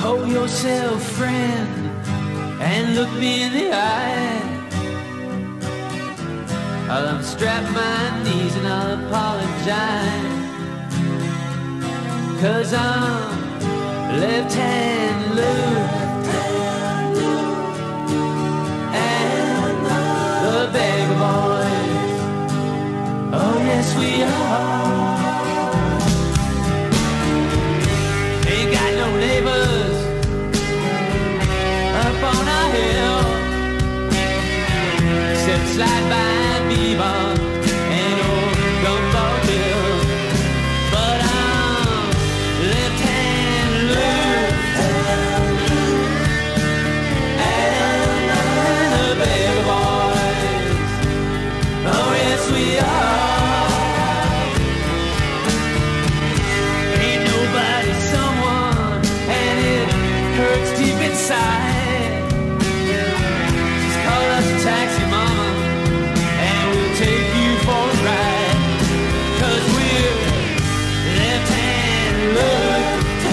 Hold yourself, friend, and look me in the eye. I'll unstrap my knees and I'll apologize, 'cause I'm Left-Hand Luke and the Beggar Boys. Oh yes we are. Ain't got no neighbors up on our hill, except slide by Bebop and old Gumball Bill. But I'm Left-Hand Luke and the Beggar Boys. Oh yes we are. Ain't nobody someone, and it hurts deep inside. Just call us a taxi, mama, and we'll take you for a ride, 'cause we're Left-Hand Luke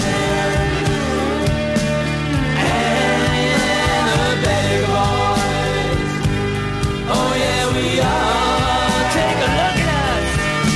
and the Beggar Boys. Oh yeah we are. Take a look at us.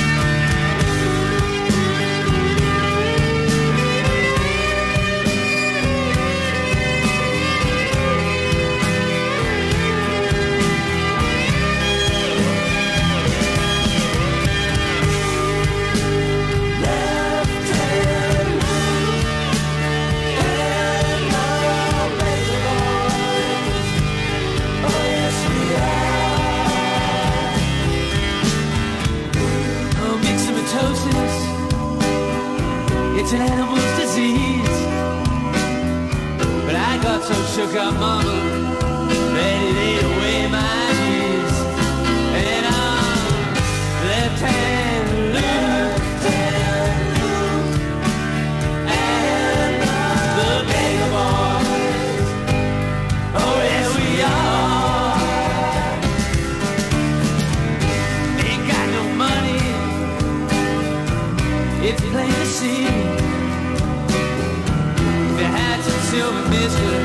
Oh, myxomatosis, it's an animal's disease, but I got so shook up, mama, that it ate away my knees. And I'm Left-Hand Luke and the Beggar Boys. Oh yes we are. Ain't got no money, it's plain to see. If you had some silver, mister,